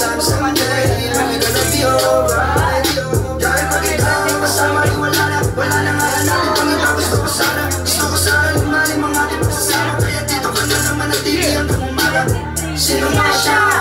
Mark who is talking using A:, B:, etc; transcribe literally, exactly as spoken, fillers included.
A: sana someday we're gonna be alright. Dahil pag ikaw ang kasama ay wala na, wala na nga hanapin pang iba. Gusto ko sana, gusto ko sana lumalim ang ating pagsasama. Kaya dito ka na naman natili hanggang umaga. Sino nga siya?